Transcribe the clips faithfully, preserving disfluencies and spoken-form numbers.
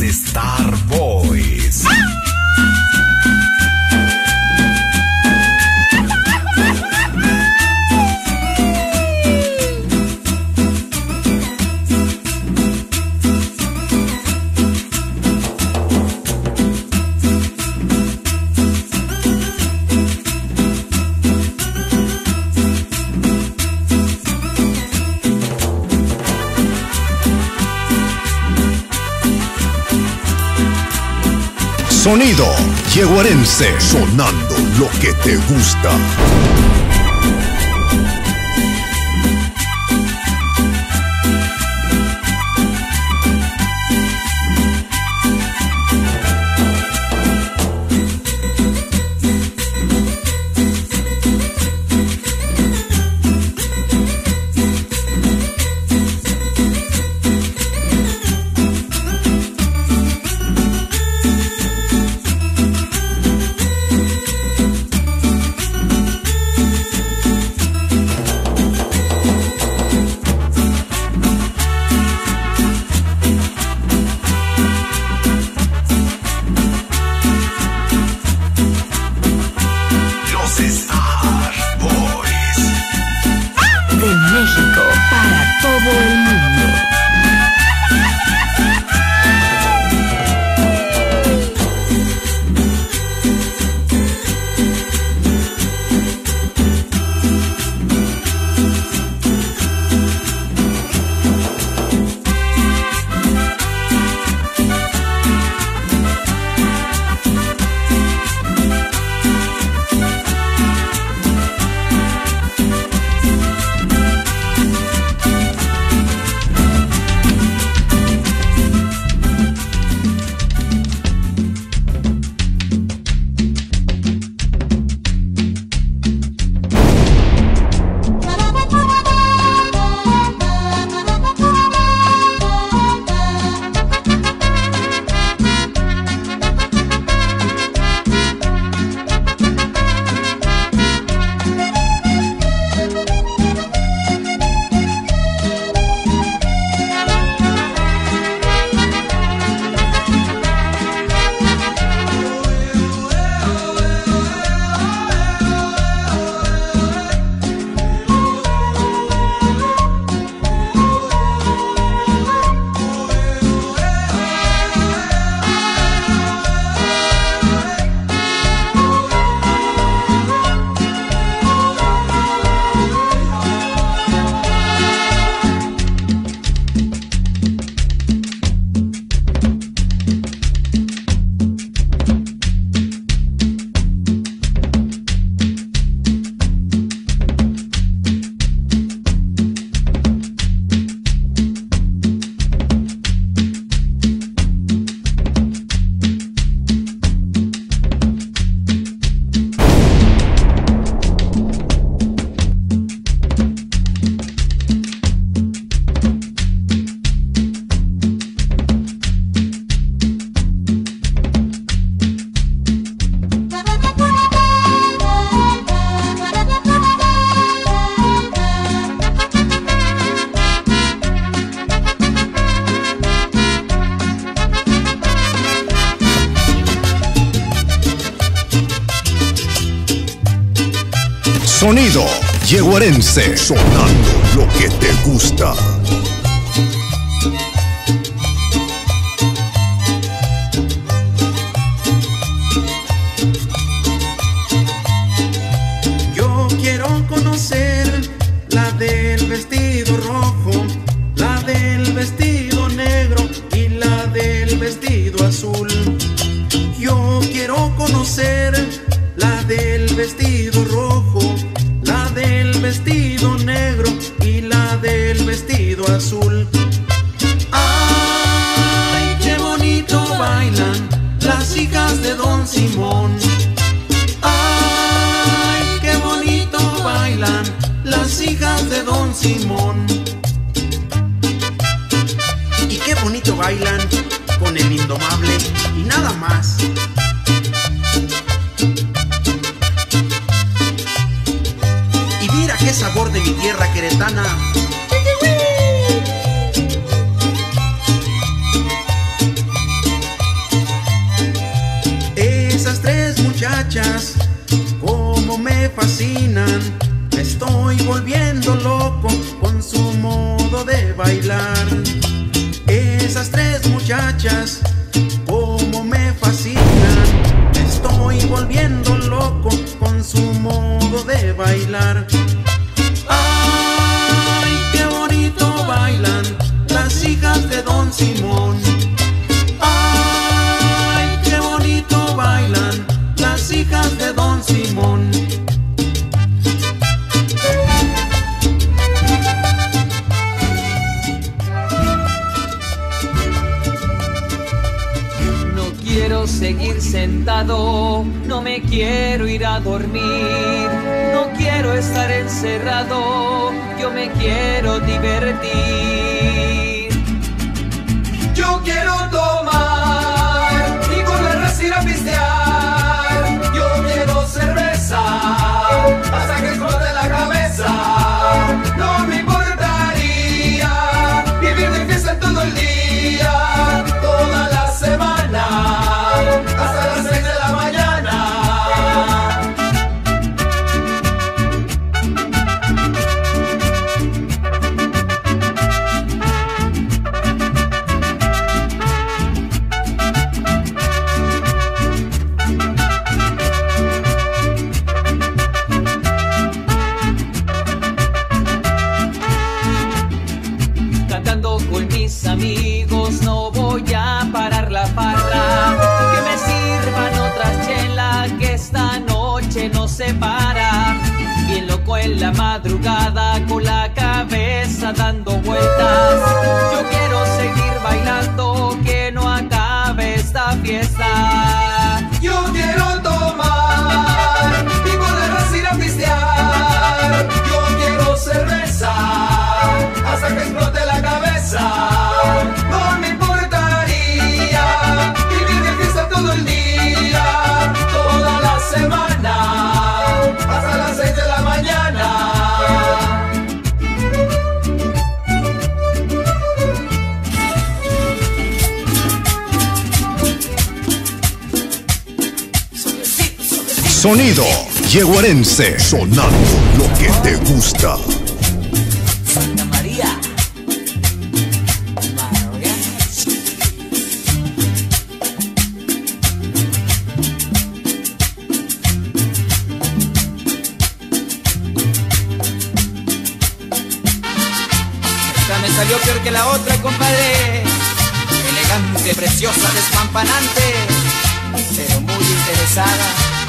Star Boys. Sonido yeguarense, sonando lo que te gusta. Sonido yeguarense, sonando lo que te gusta. Yo quiero conocer la del vestido rojo, la del vestido negro y la del vestido azul. Yo quiero conocer la del vestido rojo, la del vestido negro y la del vestido azul. ¡Ay, qué bonito bailan las hijas de Don Simón! ¡Ay, qué bonito bailan las hijas de Don Simón! Y qué bonito bailan con el Indomable y nada más. Qué sabor de mi tierra queretana. muchachas, como me fascinan. Me estoy volviendo loco con su modo de bailar. Esas tres muchachas, como me fascinan. Me estoy volviendo loco con su modo de bailar. ¡Ay, qué bonito bailan las hijas de Don Simón! ¡Ay, qué bonito bailan las hijas de Don Simón! Quiero seguir sentado, no me quiero ir a dormir, no quiero estar encerrado, yo me quiero divertir. Yo quiero tomar y con la raza ir a pistear. Yo quiero cerveza hasta que explote la cabeza. No me importaría vivir de fiesta todo el día, toda la semana, hasta las seis de la mañana. Cantando con mis amigos, no voy a parar la farra. Que me sirvan otras chelas, que esta noche no se para. Bien loco en la madrugada, con la cabeza dando vueltas. Yo quiero seguir bailando, que no acabe esta fiesta. Yo quiero tomar y con la raza ir a pistear. Yo quiero cerveza hasta que explote la cabeza. No me importaría vivir de fiesta todo el día, toda la semana, hasta las seis de la mañana. Sonido yeguarense, sonando lo que te gusta. Santa María. Esta me salió peor que la otra, compadre. Elegante, preciosa, despampanante, pero muy interesada.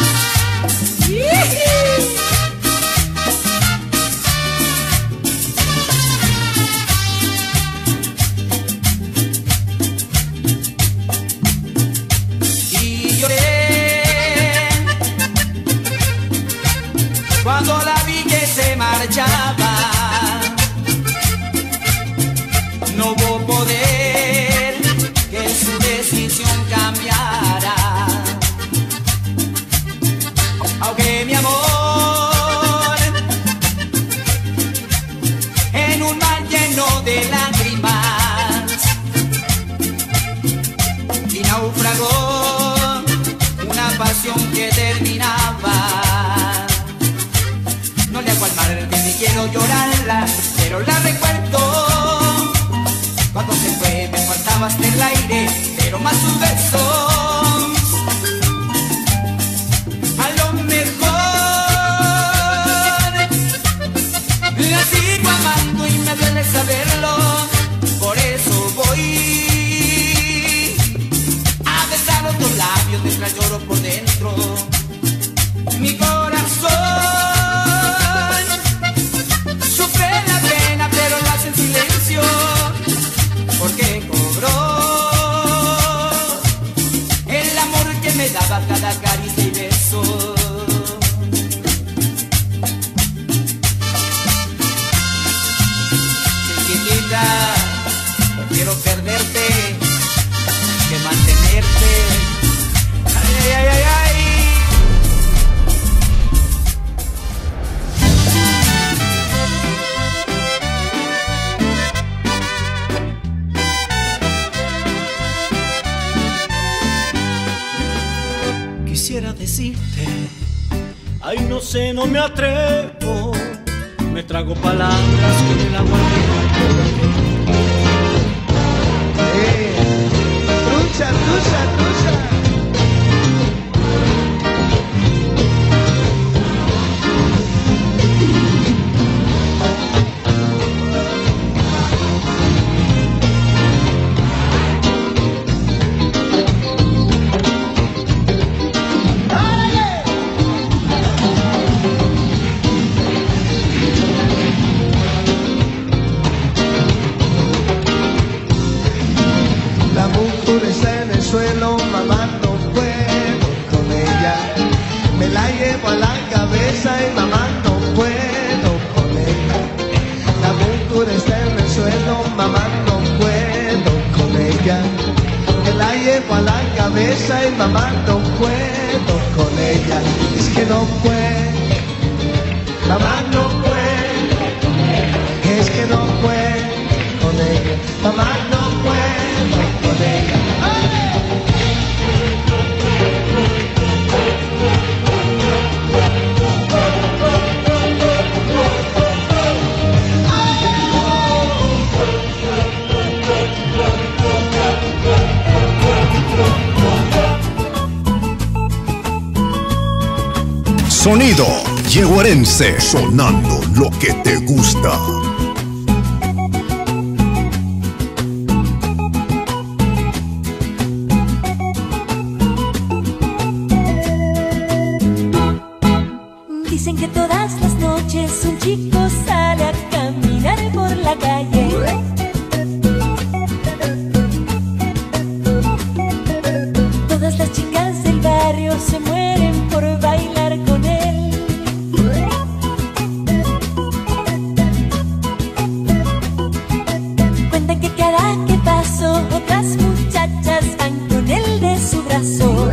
Y lloré cuando la vi que se marchaba. No hubo poder que su decisión cambiara. Ahogué mi amor en un mar lleno de lágrimas y naufragó una pasión que terminaba. No le hago al mar que ni quiero llorarla, pero la recuerdo. Cuando se fue me faltaba hasta el aire, pero más sus besos. A lo mejor la sigo amando y me duele saberlo. Por eso voy a besar otros labios mientras lloro por dentro. Mi corazón sufre la pena, pero lo hace en silencio, porque cobró Ay, no sé, no me atrevo. Me trago palabras que me la guardé. Eh, trucha, trucha, trucha. Suelo, mamá, no puedo con ella. Me la llevo a la cabeza y mamá, no puedo con ella. La montura está en el suelo, mamá, no puedo con ella. Me la llevo a la cabeza y mamá, no puedo con ella. Es que no puedo, mamá, no puedo. Es que no puedo con ella, mamá, no puedo con ella. Sonido yeguarense, sonando lo que te gusta. Dicen que todas las noches un chico sale a caminar por la calle. Todas las chicas del barrio se mueren por bailar con él. Cuentan que cada que paso otras muchachas van con él de su brazo.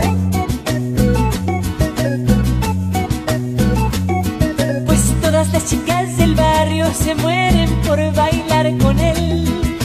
Las chicas del barrio se mueren por bailar con él.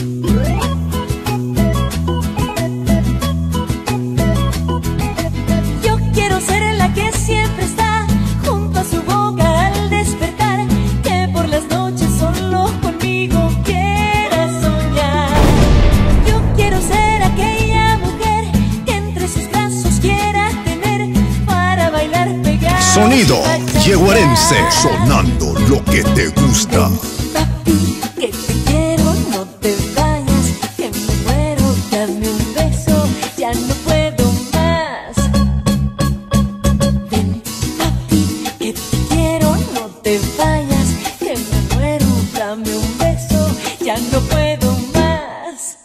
Yo quiero ser la que siempre está junto a su boca al despertar, que por las noches solo conmigo quiera soñar. Yo quiero ser aquella mujer que entre sus brazos quiera tener para bailar pegada. Sonido yeguarense, sonando lo que te gusta. Papi, que te quiero, no te vayas, que me muero, dame un beso, ya no puedo más. Ven, papi, que te quiero, no te vayas, que me muero, dame un beso, ya no puedo más.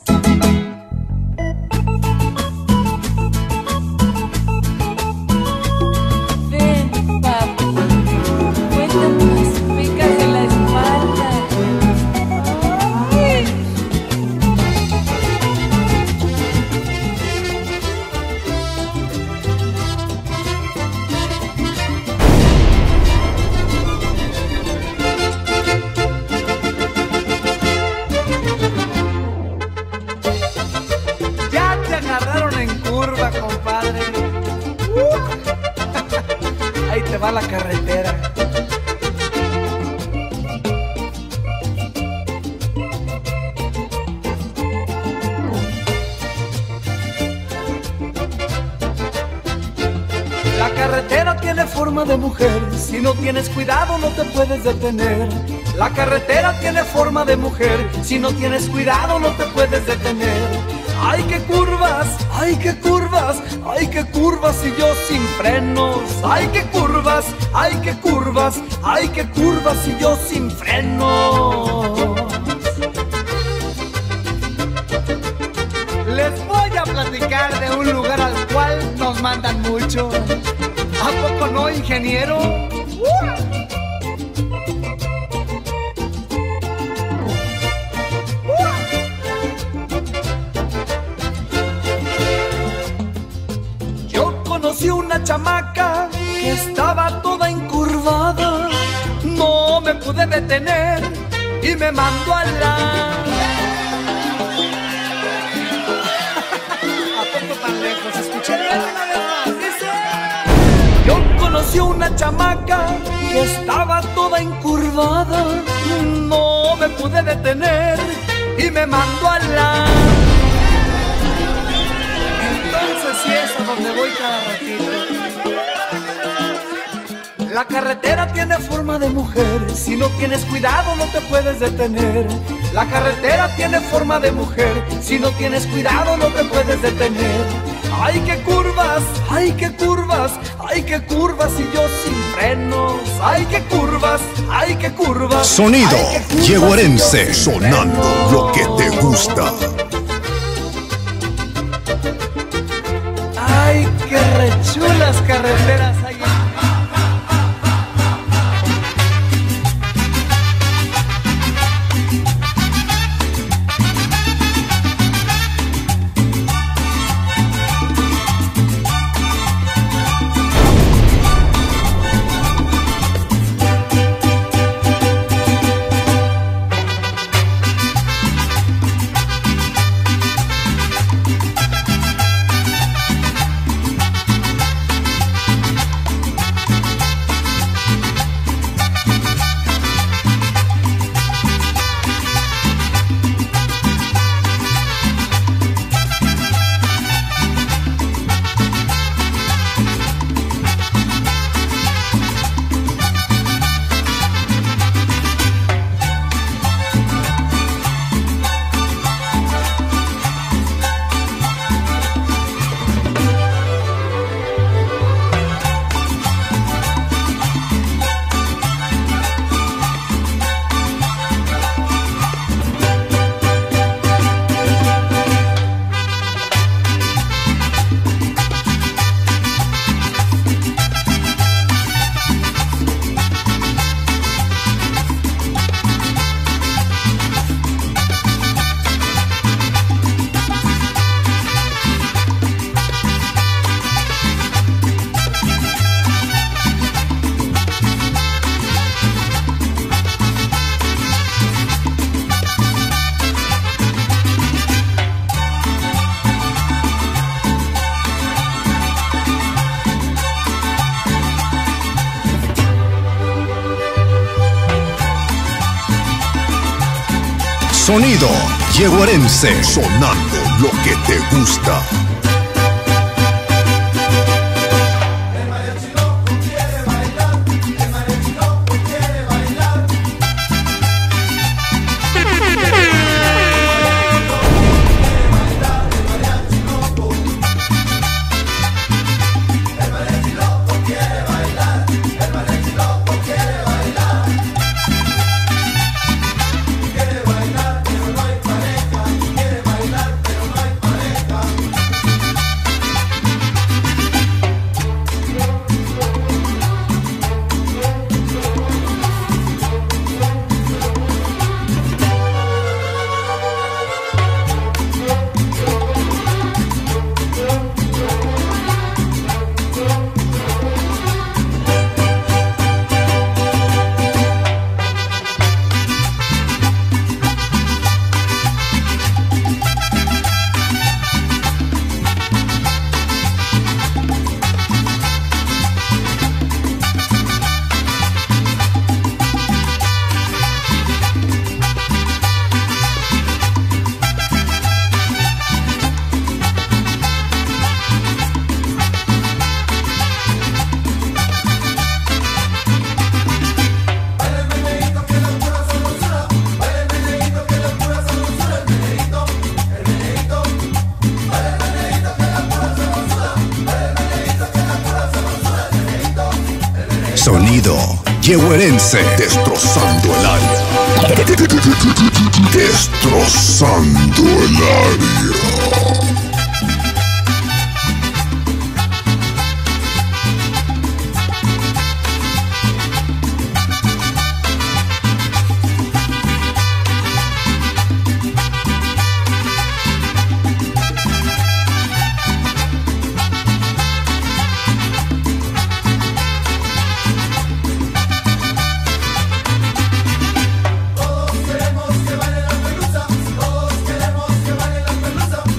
Ven, papi, cuéntame las picas de la espalda. Ay. Ya te agarraron en curva, compadre. Uh. Ahí te va la carretera. La carretera tiene forma de mujer, si no tienes cuidado no te puedes detener. La carretera tiene forma de mujer, si no tienes cuidado no te puedes detener. Ay, qué curvas, ay, qué curvas, ay, qué curvas y yo sin frenos. Ay, qué curvas, ay, qué curvas, ay, qué curvas y yo sin frenos. Les voy a platicar de un lugar al cual nos mandan mucho. ¿A poco no, ingeniero? ¡Uh! Yo conocí una chamaca que estaba toda encurvada. No me pude detener y me mandó a la... ¿A poco tan lejos? Escuché bien una vez más, dice. Yo conocí apareció una chamaca que estaba toda encurvada. No me pude detener y me mandó a la... Entonces sí es a donde voy cada ratito. La carretera tiene forma de mujer, si no tienes cuidado no te puedes detener. La carretera tiene forma de mujer, si no tienes cuidado no te puedes detener. Ay, qué curvas, ay, qué curvas, ay, qué curvas y yo sin frenos. Ay, qué curvas, ay, qué curvas. Sonido ay, qué yeguarense, si sonando frenos. lo que te gusta. Ay, qué rechulas carreteras hay. Sonido yeguarense, sonando lo que te gusta. Sonido yeguarense, destrozando el área. Destrozando el área. Todos queremos que baile la pelusa, todos queremos que baile la pelusa.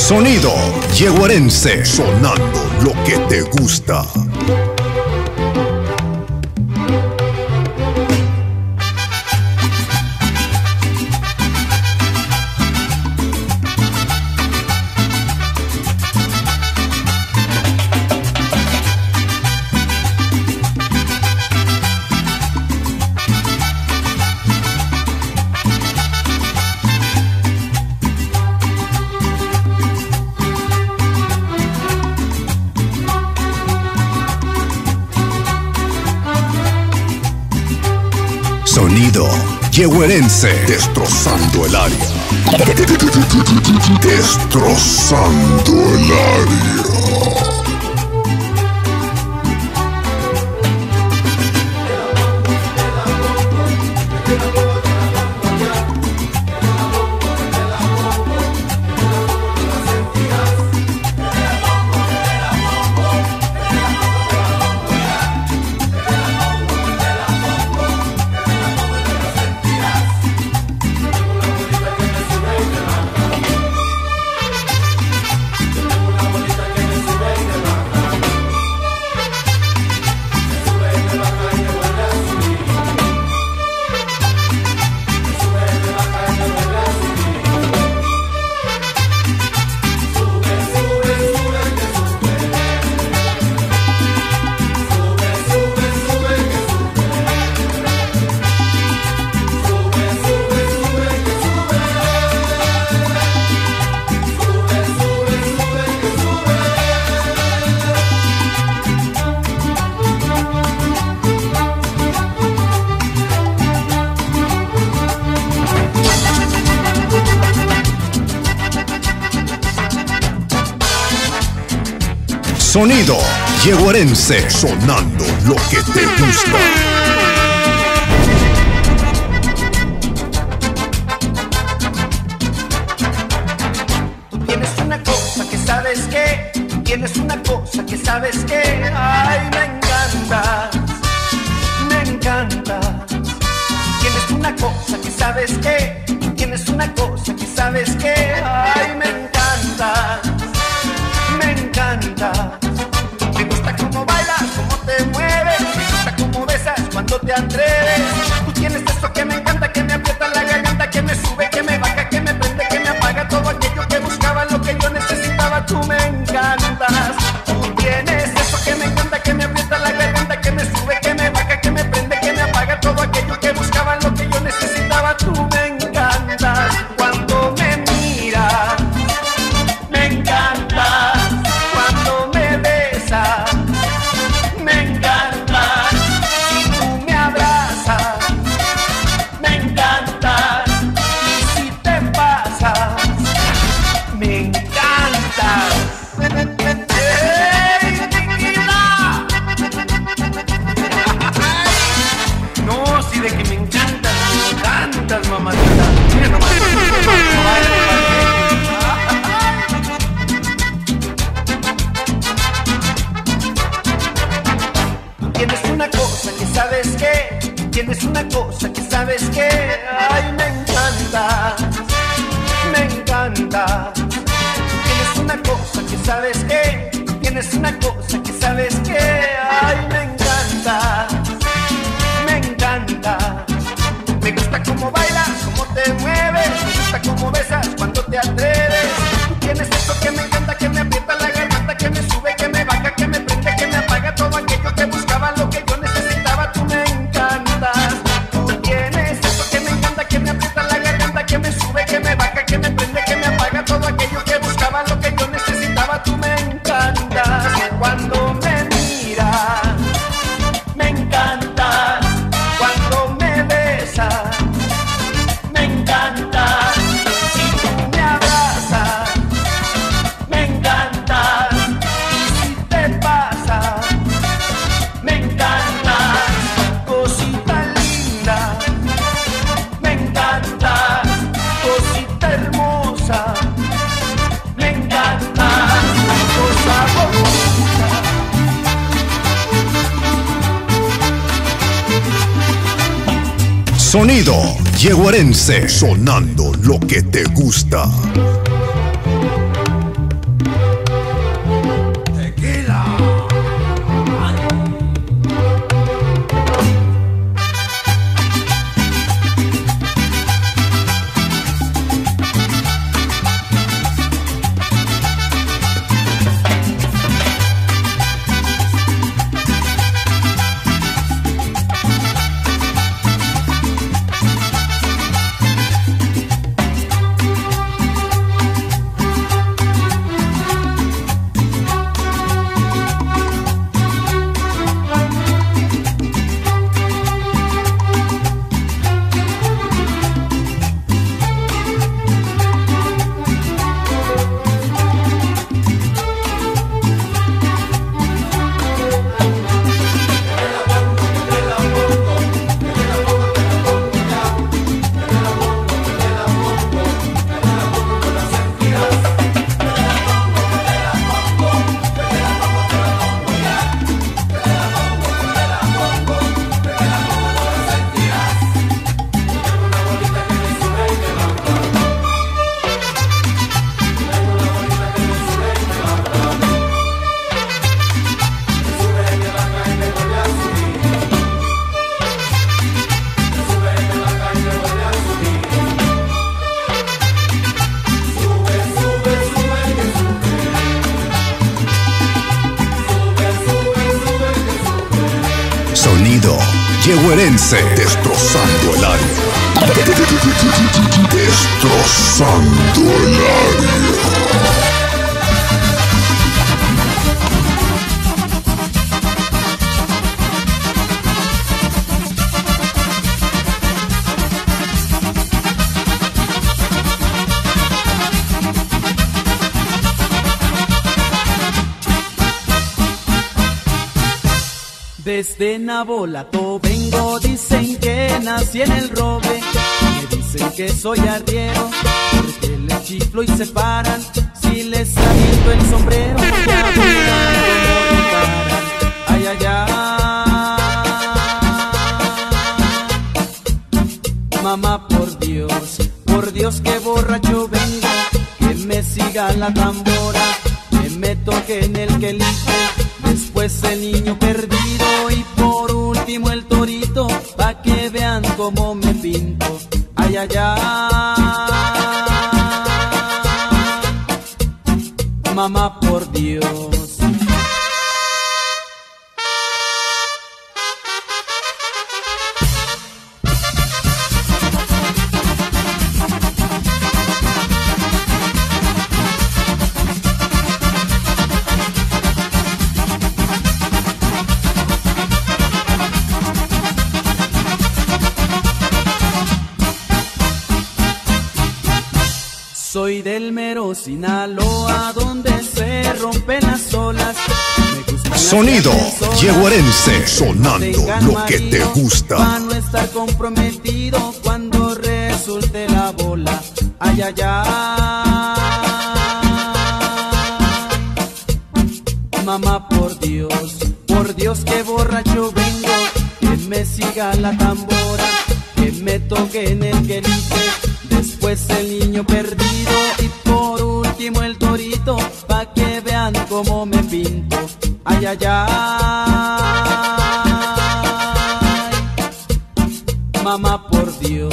Sonido yeguarense, sonando lo que te gusta. Sonido yeguarense, destrozando el área. Destrozando el área. Sonido yeguarense, sonando lo que te gusta. Tienes una cosa que sabes que, tienes una cosa que sabes que, ay, me encanta, me encanta. Tienes una cosa que sabes que, tienes una cosa que sabes que, ay, me encanta, me encanta. Me gusta cómo bailas, cómo te mueves, me gusta cómo besas cuando te atreves. Tú tienes eso que me encanta, que me aprieta la garganta, que me sube, que me baja, que me prende, que me apaga todo aquello que buscaba, lo que yo necesitaba. Tú me encantas. Tú tienes eso que me encanta, que me aprieta la garganta, que me sube, que me baja, que me prende, que me apaga todo aquello que buscaba, lo que yo necesitaba. Tú me encantas. Cuando me miras, me encanta. Cuando me besas, me encanta. Si tú me abrazas, me encanta. Y si te pasas, me encantas. ¡Ey, Niquila! No, si de que me encantas, me encantas, mamacita. Mira nomás. Tienes una cosa que sabes que, tienes una cosa que sabes que, ay, me encanta, me encanta. Tienes una cosa que sabes que, tienes una cosa que sabes que, ay, me encanta, me encanta. Me gusta cómo bailas, cómo te mueves, me gusta cómo besas cuando te atreves. Tú tienes eso que me encanta, que me aprieta la garganta, que me sube, que me baja, que me prende, que me apaga todo aquello que buscaba, lo que yo necesitaba. Tú me encantas. Tú tienes eso que me encanta, que me aprieta la garganta, que me sube, que me baja, que me prende, que me apaga todo aquello que buscaba, lo que yo necesitaba. Tú me encantas. Cuando me miras, me encantas. Cuando me besas, me encantas. Si tú me abrazas, me encantas. Y si te pasas, me encantas. Cosita linda, me encantas. Cosita hermosa, me encantas. Cosa bonita. Sonido yeguarense, sonando lo que te gusta. Yeguerense, destrozando el área. Destrozando el área. Desde Nabolato vengo, dicen que nací en el roble. Me dicen que soy arriero, porque les chiflo y se paran. Si les aviento el sombrero, ya verán cómo me paran. Ay, ay, ay. Mamá, por Dios, por Dios que borracho vengo. Que me siga la tambora, que me toque en el quelite. Después el niño perdido y por último el torito, pa' que vean cómo me pinto. Ay, ay, ay. Mamá, por Dios. Soy del mero Sinaloa, donde se rompen las olas. Me gustan las Sonido personas yeguerense, que sonando tengan lo que te marido, gusta. pa' no estar comprometido cuando resulte la bola. Ay, ay, ay. Mamá, por Dios, por Dios que borracho vengo. Que me siga la tambora, que me toque en el quelite. Después el niño perdido y por último el torito, pa' que vean cómo me pinto. Ay, ay, ay. Mamá, por Dios.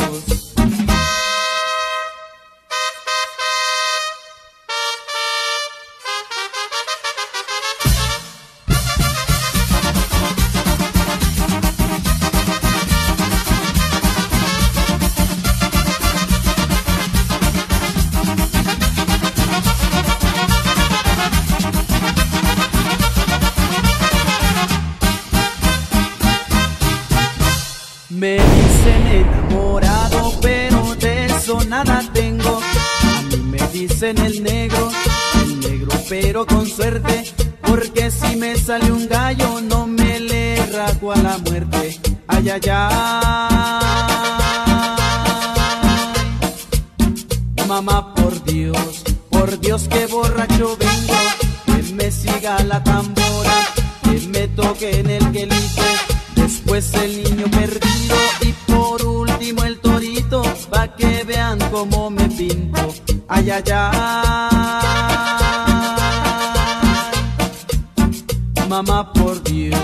Me dicen enamorado, pero de eso nada tengo. A mí me dicen el negro, el negro pero con suerte, porque si me sale un gallo no me le rajo a la muerte. Ay, ay, ay. Mamá, por Dios, por Dios que borracho vengo. Que me siga la tambora, que me toque en el quelite. Después el niño perdido y por último el torito, pa' que vean cómo me pinto. Ay, ay, ay. Mamá, por Dios.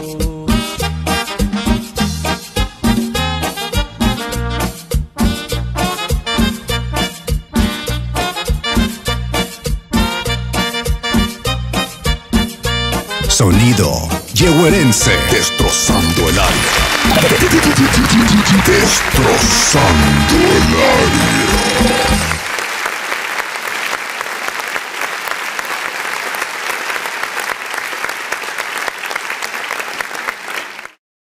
Sonido yeguerense, destrozando el área. Destrozando el